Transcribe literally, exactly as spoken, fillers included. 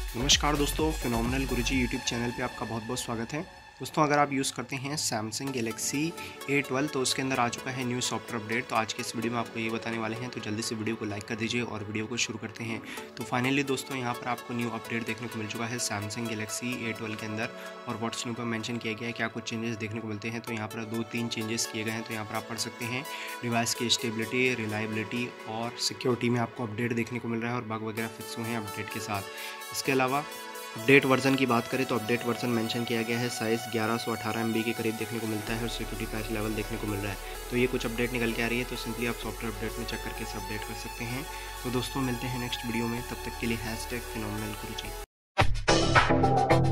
नमस्कार दोस्तों, फिनोमिनल गुरुजी YouTube channel पे आपका बहुत बहुत स्वागत है। दोस्तों, अगर आप यूज़ करते हैं सैमसंग गैलेक्सी ए ट्वेल्व तो उसके अंदर आ चुका है न्यू सॉफ्टवेयर अपडेट। तो आज के इस वीडियो में आपको ये बताने वाले हैं, तो जल्दी से वीडियो को लाइक कर दीजिए और वीडियो को शुरू करते हैं। तो फाइनली दोस्तों, यहाँ पर आपको न्यू अपडेट देखने को मिल चुका है सैमसंग गैलेक्सी ए ट्वेल्व के अंदर, और व्हाट्स न्यू पर मेंशन किया गया है क्या कुछ चेंजेस देखने को मिलते हैं। तो यहाँ पर दो तीन चेंजेस किए गए हैं। तो यहाँ पर आप पढ़ सकते हैं डिवाइस की स्टेबिलिटी, रिलायबिलिटी और सिक्योरिटी में आपको अपडेट देखने को मिल रहा है, और बग वगैरह फिक्स हुए हैं अपडेट के साथ। इसके अलावा अपडेट वर्जन की बात करें तो अपडेट वर्जन मेंशन किया गया है, साइज़ ग्यारह सौ अठारह एम बी के करीब देखने को मिलता है, और सिक्योरिटी पैच लेवल देखने को मिल रहा है। तो ये कुछ अपडेट निकल के आ रही है, तो सिंपली आप सॉफ्टवेयर अपडेट में चेक करके इसे अपडेट कर सकते हैं। तो दोस्तों, मिलते हैं नेक्स्ट वीडियो में, तब तक के लिए हैशटैग फिनोमिनल गुरुजी।